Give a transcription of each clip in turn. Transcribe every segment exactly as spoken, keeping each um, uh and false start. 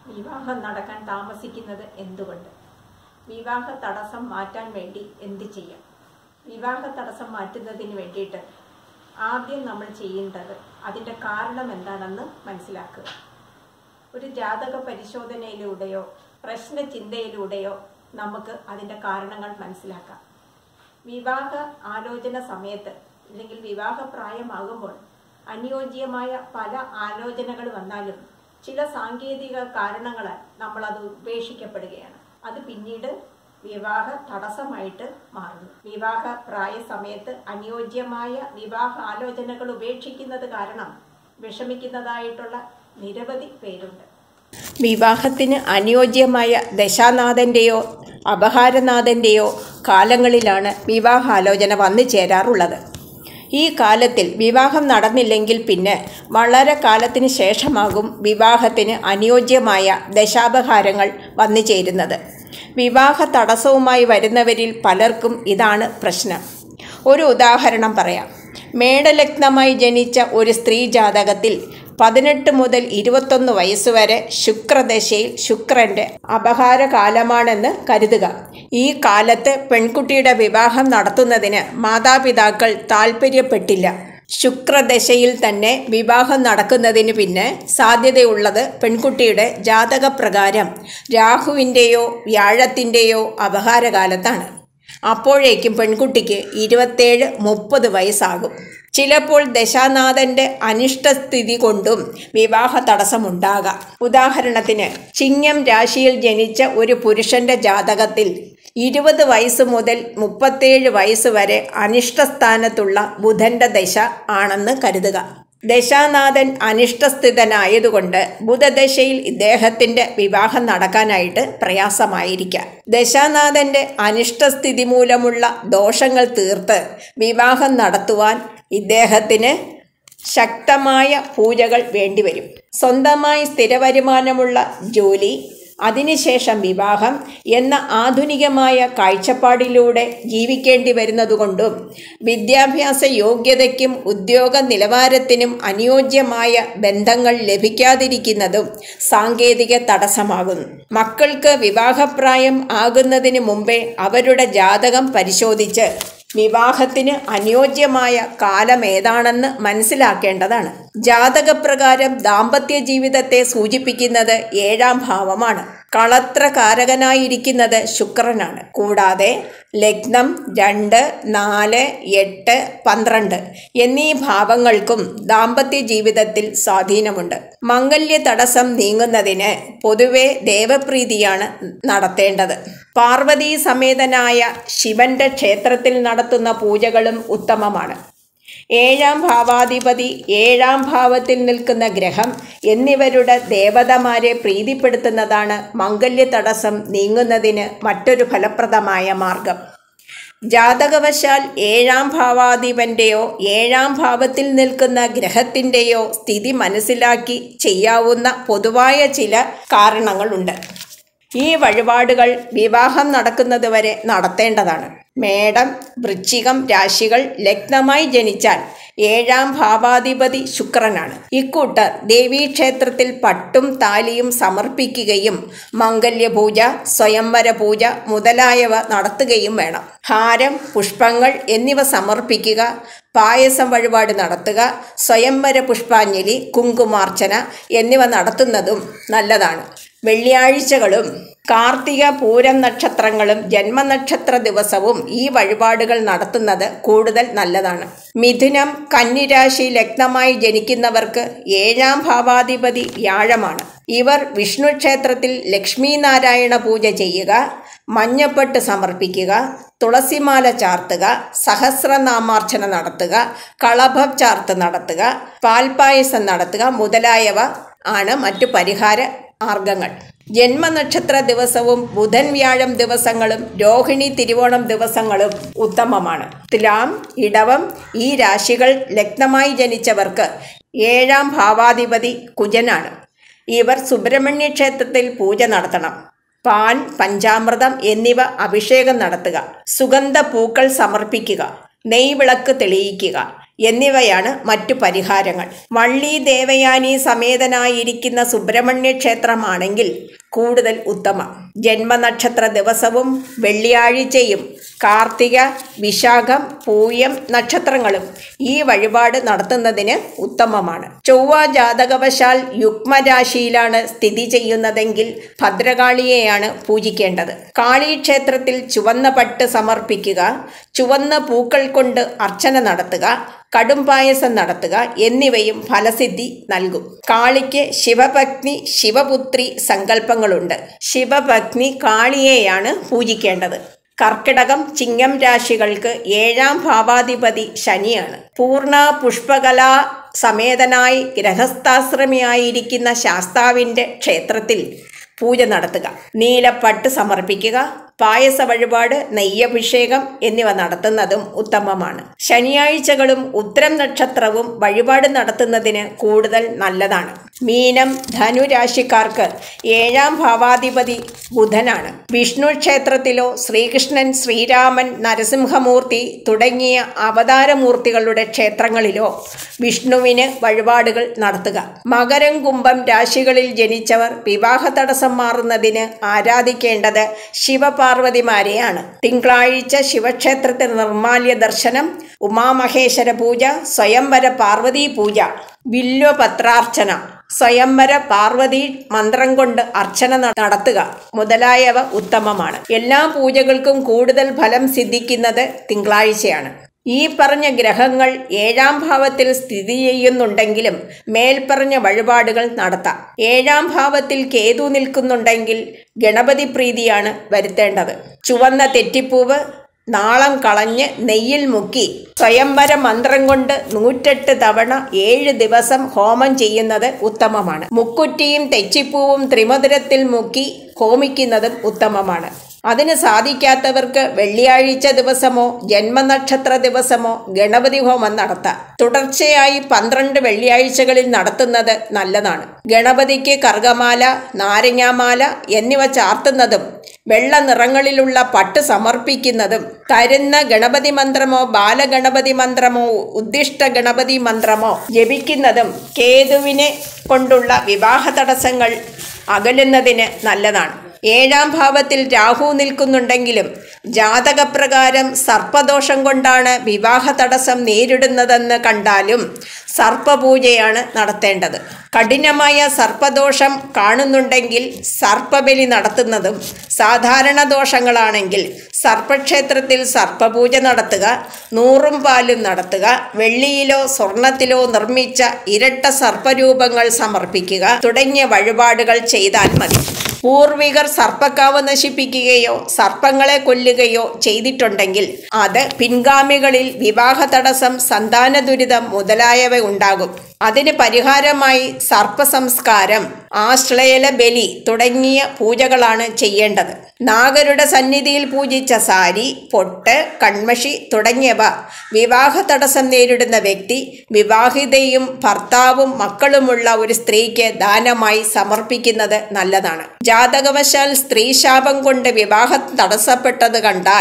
വിവാഹം നടക്കാൻ താമസിക്കുന്നത് എന്തുകൊണ്ട്? വിവാഹ തടസ്സം മാറ്റാൻ വേണ്ടി എന്ത് ചെയ്യാം? വിവാഹ തടസ്സം മാറ്റുന്നതിന് വേണ്ടിയിട്ട് ആദ്യം നമ്മൾ ചെയ്യേണ്ടത് അതിൻ്റെ കാരണം എന്താണെന്ന് മനസ്സിലാക്കുക. ഒരു ജാതക പരിശോധനയിലൂടെയോ പ്രശ്നചിന്തയിലൂടെയോ നമുക്ക് അതിൻ്റെ കാരണങ്ങൾ മനസ്സിലാക്കാം. വിവാഹ ആലോചന സമയത്ത് അല്ലെങ്കിൽ വിവാഹ പ്രായമാകുമ്പോൾ അനുയോജ്യമായ പല ആലോചനകൾ വന്നാലും ചില സാങ്കേതിക കാരണങ്ങളാൽ നമ്മളത് ഉപേക്ഷിക്കപ്പെടുകയാണ്. അത് പിന്നീട് വിവാഹ തടസ്സമായിട്ട് മാറുന്നു. വിവാഹ പ്രായ സമയത്ത് അനുയോജ്യമായ വിവാഹ ആലോചനകൾ ഉപേക്ഷിക്കുന്നത് കാരണം വിഷമിക്കുന്നതായിട്ടുള്ള നിരവധി പേരുണ്ട്. വിവാഹത്തിന് അനുയോജ്യമായ ദശാനാഥൻ്റെയോ അപഹാരനാഥൻ്റെയോ കാലങ്ങളിലാണ് വിവാഹാലോചന വന്നു ചേരാറുള്ളത്. ഈ കാലത്തിൽ വിവാഹം നടന്നില്ലെങ്കിൽ പിന്നെ വളരെ കാലത്തിന് ശേഷമാകും വിവാഹത്തിന് അനുയോജ്യമായ ദശാപഹാരങ്ങൾ വന്നു ചേരുന്നത്. വിവാഹ തടസ്സവുമായി വരുന്നവരിൽ പലർക്കും ഇതാണ് പ്രശ്നം. ഒരു ഉദാഹരണം പറയാം. മേടലഗ്നമായി ജനിച്ച ഒരു സ്ത്രീ ജാതകത്തിൽ പതിനെട്ട് മുതൽ ഇരുപത്തൊന്ന് വയസ്സുവരെ ശുക്രദശയിൽ ശുക്രൻ്റെ അപഹാരകാലമാണെന്ന് കരുതുക. ഈ കാലത്ത് പെൺകുട്ടിയുടെ വിവാഹം നടത്തുന്നതിന് മാതാപിതാക്കൾ താൽപ്പര്യപ്പെട്ടില്ല. ശുക്രദശയിൽ തന്നെ വിവാഹം നടക്കുന്നതിന് പിന്നെ സാധ്യതയുള്ളത് പെൺകുട്ടിയുടെ ജാതകപ്രകാരം രാഹുവിൻ്റെയോ വ്യാഴത്തിൻ്റെയോ അപഹാരകാലത്താണ്. അപ്പോഴേക്കും പെൺകുട്ടിക്ക് ഇരുപത്തേഴ് മുപ്പത് വയസ്സാകും. ചിലപ്പോൾ ദശാനാഥൻ്റെ അനിഷ്ടസ്ഥിതി കൊണ്ടും വിവാഹ തടസ്സമുണ്ടാകാം. ഉദാഹരണത്തിന് ചിങ്ങം രാശിയിൽ ജനിച്ച ഒരു പുരുഷന്റെ ജാതകത്തിൽ ഇരുപത് വയസ്സ് മുതൽ മുപ്പത്തേഴ് വയസ്സ് വരെ അനിഷ്ടസ്ഥാനത്തുള്ള ബുധന്റെ ദശ ആണെന്ന് കരുതുക. ദശാനാഥൻ അനിഷ്ടസ്ഥിതനായതുകൊണ്ട് ബുധദശയിൽ ഇദ്ദേഹത്തിൻ്റെ വിവാഹം നടക്കാനായിട്ട് പ്രയാസമായിരിക്കാം. ദശാനാഥൻ്റെ അനിഷ്ടസ്ഥിതി മൂലമുള്ള ദോഷങ്ങൾ തീർത്ത് വിവാഹം നടത്തുവാൻ ഇദ്ദേഹത്തിന് ശക്തമായ പൂജകൾ വേണ്ടിവരും. സ്വന്തമായി സ്ഥിരവരുമാനമുള്ള ജോലി, അതിനുശേഷം വിവാഹം എന്ന ആധുനികമായ കാഴ്ചപ്പാടിലൂടെ ജീവിക്കേണ്ടി വരുന്നതുകൊണ്ടും വിദ്യാഭ്യാസ യോഗ്യതയ്ക്കും ഉദ്യോഗ നിലവാരത്തിനും അനുയോജ്യമായ ബന്ധങ്ങൾ ലഭിക്കാതിരിക്കുന്നതും സാങ്കേതിക തടസ്സമാകുന്നു. മക്കൾക്ക് വിവാഹപ്രായം ആകുന്നതിന് മുമ്പേ അവരുടെ ജാതകം പരിശോധിച്ച് വിവാഹത്തിന് അനുയോജ്യമായ കാലം ഏതാണെന്ന് മനസ്സിലാക്കേണ്ടതാണ്. ജാതകപ്രകാരം ദാമ്പത്യ ജീവിതത്തെ സൂചിപ്പിക്കുന്നത് ഏഴാം ഭാവമാണ്. കളത്രകാരകനായിരിക്കുന്നത് ശുക്രനാണ്. കൂടാതെ ലഗ്നം രണ്ട്, നാല്, എട്ട്, പന്ത്രണ്ട് എന്നീ ഭാവങ്ങൾക്കും ദാമ്പത്യ ജീവിതത്തിൽ സ്വാധീനമുണ്ട്. മംഗല്യ തടസ്സം നീങ്ങുന്നതിന് പൊതുവെ ദേവപ്രീതിയാണ് നടത്തേണ്ടത്. പാർവതീ സമേതനായ ശിവന്റെ ക്ഷേത്രത്തിൽ നടത്തുന്ന പൂജകളും ഉത്തമമാണ്. ഏഴാം ഭാവാധിപതി, ഏഴാം ഭാവത്തിൽ നിൽക്കുന്ന ഗ്രഹം എന്നിവരുടെ ദേവതമാരെ പ്രീതിപ്പെടുത്തുന്നതാണ് മംഗല്യ തടസ്സം നീങ്ങുന്നതിന് മറ്റൊരു ഫലപ്രദമായ മാർഗം. ജാതകവശാൽ ഏഴാം ഭാവാധിപൻ്റെയോ ഏഴാം ഭാവത്തിൽ നിൽക്കുന്ന ഗ്രഹത്തിൻ്റെയോ സ്ഥിതി മനസ്സിലാക്കി ചെയ്യാവുന്ന പൊതുവായ ചില കാരണങ്ങളുണ്ട്. ഈ വഴിപാടുകൾ വിവാഹം നടക്കുന്നതുവരെ നടത്തേണ്ടതാണ്. മേടം, വൃശ്ചികം രാശികൾ ലഗ്നമായി ജനിച്ചാൽ ഏഴാം ഭാവാധിപതി ശുക്രനാണ്. ഇക്കൂട്ടർ ദേവീക്ഷേത്രത്തിൽ പട്ടും താലിയും സമർപ്പിക്കുകയും മംഗല്യപൂജ, സ്വയംവര പൂജ മുതലായവ നടത്തുകയും വേണം. ഹാരം, പുഷ്പങ്ങൾ എന്നിവ സമർപ്പിക്കുക, പായസം വഴിപാട് നടത്തുക, സ്വയംവര പുഷ്പാഞ്ജലി, കുങ്കുമാർച്ചന എന്നിവ നടത്തുന്നതും നല്ലതാണ്. വെള്ളിയാഴ്ചകളും കാർത്തിക പൂരം നക്ഷത്രങ്ങളും ജന്മനക്ഷത്ര ദിവസവും ഈ വഴിപാടുകൾ നടത്തുന്നത് കൂടുതൽ നല്ലതാണ്. മിഥുനം, കന്നിരാശി ലഗ്നമായി ജനിക്കുന്നവർക്ക് ഏഴാം ഭാവാധിപതി വ്യാഴമാണ്. ഇവർ വിഷ്ണു ക്ഷേത്രത്തിൽ ലക്ഷ്മി നാരായണ പൂജ ചെയ്യുക, മഞ്ഞപ്പട്ട് സമർപ്പിക്കുക, തുളസിമാല ചാർത്തുക, സഹസ്രനാമാർച്ചന നടത്തുക, കളഭം ചാർത്ത് നടത്തുക, പാൽപായസം നടത്തുക മുതലായവ ആണ് മറ്റു പരിഹാര മാർഗങ്ങൾ. ജന്മനക്ഷത്ര ദിവസവും ബുധൻ വ്യാഴം ദിവസങ്ങളും രോഹിണി തിരുവോണം ദിവസങ്ങളും ഉത്തമമാണ്. തുലാം, ഇടവം ഈ രാശികൾ ലഗ്നമായി ജനിച്ചവർക്ക് ഏഴാം ഭാവാധിപതി കുജനാണ്. ഇവർ സുബ്രഹ്മണ്യ ക്ഷേത്രത്തിൽ പൂജ നടത്തണം. പാൻ, പഞ്ചാമൃതം എന്നിവ അഭിഷേകം നടത്തുക, സുഗന്ധ പൂക്കൾ സമർപ്പിക്കുക, നെയ്വിളക്ക് തെളിയിക്കുക എന്നിവയാണ് മറ്റു പരിഹാരങ്ങൾ. വള്ളി ദേവയാനി സമേതനായിരിക്കുന്ന സുബ്രഹ്മണ്യ ക്ഷേത്രമാണെങ്കിൽ കൂടുതൽ ഉത്തമം. ജന്മനക്ഷത്ര ദിവസവും വെള്ളിയാഴ്ചയും കാർത്തിക, വിശാഖം, പൂയം നക്ഷത്രങ്ങളും ഈ വഴിപാട് നടത്തുന്നതിന് ഉത്തമമാണ്. ചൊവ്വ ജാതകവശാൽ യുഗ്മരാശിയിലാണ് സ്ഥിതി ചെയ്യുന്നതെങ്കിൽ ഭദ്രകാളിയെയാണ് പൂജിക്കേണ്ടത്. കാളീക്ഷേത്രത്തിൽ ചുവന്ന പട്ട് സമർപ്പിക്കുക, ചുവന്ന പൂക്കൾ കൊണ്ട് അർച്ചന നടത്തുക, കടും പായസം നടത്തുക എന്നിവയും ഫലസിദ്ധി നൽകും. കാളിക്ക് ശിവപത്നി, ശിവപുത്രി സങ്കല്പങ്ങളുണ്ട്. ശിവപത്നി കാളിയെയാണ് പൂജിക്കേണ്ടത്. കർക്കിടകം, ചിങ്ങം രാശികൾക്ക് ഏഴാം ഭാവാധിപതി ശനിയാണ്. പൂർണ്ണ പുഷ്പകലാ സമേതനായി ഗൃഹസ്ഥാശ്രമിയായിരിക്കുന്ന ശാസ്താവിൻ്റെ ക്ഷേത്രത്തിൽ പൂജ നടത്തുക. നീലപ്പട്ട് സമർപ്പിക്കുക, പായസ വഴിപാട്, നെയ്യഭിഷേകം എന്നിവ നടത്തുന്നതും ഉത്തമമാണ്. ശനിയാഴ്ചകളും ഉത്തരം നക്ഷത്രവും വഴിപാട് നടത്തുന്നതിന് കൂടുതൽ നല്ലതാണ്. മീനം, ധനുരാശിക്കാർക്ക് ഏഴാം ഭാവാധിപതി ബുധനാണ്. വിഷ്ണു ക്ഷേത്രത്തിലോ ശ്രീകൃഷ്ണൻ, ശ്രീരാമൻ, നരസിംഹമൂർത്തി തുടങ്ങിയ അവതാരമൂർത്തികളുടെ ക്ഷേത്രങ്ങളിലോ വിഷ്ണുവിന് വഴിപാടുകൾ നടത്തുക. മകരം, കുംഭം രാശികളിൽ ജനിച്ചവർ വിവാഹ തടസ്സം മാറുന്നതിന് ആരാധിക്കേണ്ടത് ശിവപാർവതിമാരെയാണ്. തിങ്കളാഴ്ച ശിവക്ഷേത്രത്തിൽ നിർമ്മാല്യ ദർശനം, ഉമാമഹേശ്വര പൂജ, സ്വയംവര പാർവതി പൂജ, വില്വപത്രാർച്ചന, സ്വയംവര പാർവതി മന്ത്രം കൊണ്ട് അർച്ചന നടത്തുക മുതലായവ ഉത്തമമാണ്. എല്ലാ പൂജകൾക്കും കൂടുതൽ ഫലം സിദ്ധിക്കുന്നത് തിങ്കളാഴ്ചയാണ്. ഈ പറഞ്ഞ ഗ്രഹങ്ങൾ ഏഴാം ഭാവത്തിൽ സ്ഥിതി ചെയ്യുന്നുണ്ടെങ്കിലും മേൽപ്പറഞ്ഞ വഴിപാടുകൾ നടത്താം. ഏഴാം ഭാവത്തിൽ കേതു നിൽക്കുന്നുണ്ടെങ്കിൽ ഗണപതി പ്രീതിയാണ് വരുത്തേണ്ടത്. ചുവന്ന തെറ്റിപ്പൂവ് നാളം കളഞ്ഞ് നെയ്യിൽ മുക്കി സ്വയംവര മന്ത്രം കൊണ്ട് നൂറ്റെട്ട് തവണ ഏഴ് ദിവസം ഹോമം ചെയ്യുന്നത് ഉത്തമമാണ്. മുക്കുറ്റിയും തെച്ചിപ്പൂവും ത്രിമധുരത്തിൽ മുക്കി ഹോമിക്കുന്നതും ഉത്തമമാണ്. അതിന് സാധിക്കാത്തവർക്ക് വെള്ളിയാഴ്ച ദിവസമോ ജന്മനക്ഷത്ര ദിവസമോ ഗണപതി ഹോമം നടത്താം. തുടർച്ചയായി പന്ത്രണ്ട് വെള്ളിയാഴ്ചകളിൽ നടത്തുന്നത് നല്ലതാണ്. ഗണപതിക്ക് കർഗമാല, നാരങ്ങാമാല എന്നിവ ചാർത്തുന്നതും വെള്ള നിറങ്ങളിലുള്ള പട്ട് സമർപ്പിക്കുന്നതും തരുന്ന ഗണപതി മന്ത്രമോ ബാലഗണപതി മന്ത്രമോ ഉദ്ദിഷ്ട ഗണപതി മന്ത്രമോ ജപിക്കുന്നതും കേതുവിനെ കൊണ്ടുള്ള വിവാഹ തടസ്സങ്ങൾ അകലുന്നതിന് നല്ലതാണ്. ഏഴാം ഭാവത്തിൽ രാഹു നിൽക്കുന്നുണ്ടെങ്കിലും ജാതകപ്രകാരം സർപ്പദോഷം കൊണ്ടാണ് വിവാഹ തടസ്സം നേരിടുന്നതെന്ന് കണ്ടാലും സർപ്പപൂജയാണ് നടത്തേണ്ടത്. കഠിനമായ സർപ്പദോഷം കാണുന്നുണ്ടെങ്കിൽ സർപ്പബലി നടത്തുന്നതും, സാധാരണ ദോഷങ്ങളാണെങ്കിൽ സർപ്പക്ഷേത്രത്തിൽ സർപ്പപൂജ നടത്തുക, നൂറും പാലും നടത്തുക, വെള്ളിയിലോ സ്വർണത്തിലോ നിർമ്മിച്ച ഇരട്ട സർപ്പരൂപങ്ങൾ സമർപ്പിക്കുക തുടങ്ങിയ വഴിപാടുകൾ ചെയ്താൽ മതി. പൂർവികർ സർപ്പക്കാവ് നശിപ്പിക്കുകയോ സർപ്പങ്ങളെ കൊല്ലുകയോ ചെയ്തിട്ടുണ്ടെങ്കിൽ അത് പിൻഗാമികളിൽ വിവാഹ തടസ്സം, സന്താന ദുരിതം മുതലായവ ഉണ്ടാകും. അതിന് പരിഹാരമായി സർപ്പ സംസ്കാരം, ആശ്ലേല ബലി തുടങ്ങിയ പൂജകളാണ് ചെയ്യേണ്ടത്. നാഗരുടെ സന്നിധിയിൽ പൂജിച്ച സാരി, പൊട്ട്, കൺമഷി തുടങ്ങിയവ വിവാഹ തടസ്സം നേരിടുന്ന വ്യക്തി വിവാഹിതയും ഭർത്താവും മക്കളുമുള്ള ഒരു സ്ത്രീക്ക് ദാനമായി സമർപ്പിക്കുന്നത് നല്ലതാണ്. ജാതകവശാൽ സ്ത്രീ ശാപം കൊണ്ട് വിവാഹം തടസ്സപ്പെട്ടത് കണ്ടാൽ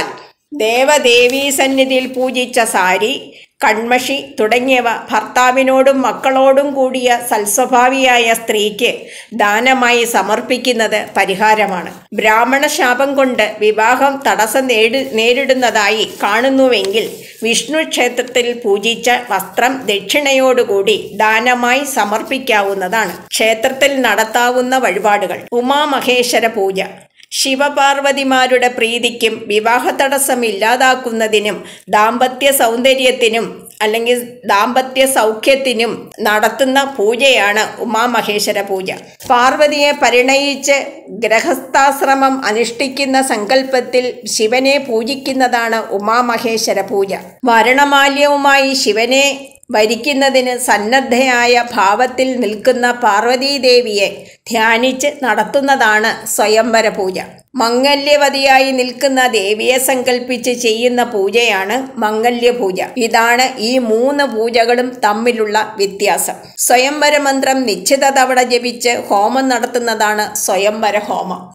ദേവദേവീ സന്നിധിയിൽ പൂജിച്ച സാരി, കൺമഷി തുടങ്ങിയവ ഭർത്താവിനോടും മക്കളോടും കൂടിയ സൽസ്വഭാവിയായ സ്ത്രീക്ക് ദാനമായി സമർപ്പിക്കുന്നത് പരിഹാരമാണ്. ബ്രാഹ്മണ ശാപം കൊണ്ട് വിവാഹം തടസ്സം നേടി നേരിടുന്നതായി കാണുന്നുവെങ്കിൽ വിഷ്ണു ക്ഷേത്രത്തിൽ പൂജിച്ച വസ്ത്രം ദക്ഷിണയോടുകൂടി ദാനമായി സമർപ്പിക്കാവുന്നതാണ്. ക്ഷേത്രത്തിൽ നടത്താവുന്ന വഴിപാടുകൾ: ഉമാമഹേശ്വര പൂജ, ശിവപാർവതിമാരുടെ പ്രീതിക്കും വിവാഹ തടസ്സം ഇല്ലാതാക്കുന്നതിനും ദാമ്പത്യ സൗന്ദര്യത്തിനും അല്ലെങ്കിൽ ദാമ്പത്യ സൗഖ്യത്തിനും നടത്തുന്ന പൂജയാണ് ഉമാമഹേശ്വര പൂജ. പാർവതിയെ പരിണയിച്ച് ഗൃഹസ്ഥാശ്രമം അനുഷ്ഠിക്കുന്ന സങ്കല്പത്തിൽ ശിവനെ പൂജിക്കുന്നതാണ് ഉമാമഹേശ്വര പൂജ. മരണമാല്യവുമായി ശിവനെ വരിക്കുന്നതിന് സന്നദ്ധയായ ഭാവത്തിൽ നിൽക്കുന്ന പാർവതീദേവിയെ ധ്യാനിച്ച് നടത്തുന്നതാണ് സ്വയംവര പൂജ. മംഗല്യവതിയായി നിൽക്കുന്ന ദേവിയെ സങ്കല്പിച്ച് ചെയ്യുന്ന പൂജയാണ് മംഗല്യപൂജ. ഇതാണ് ഈ മൂന്ന് പൂജകളും തമ്മിലുള്ള വ്യത്യാസം. സ്വയംവര മന്ത്രം നിശ്ചിത തവണ ജപിച്ച് ഹോമം നടത്തുന്നതാണ് സ്വയംവര ഹോമം.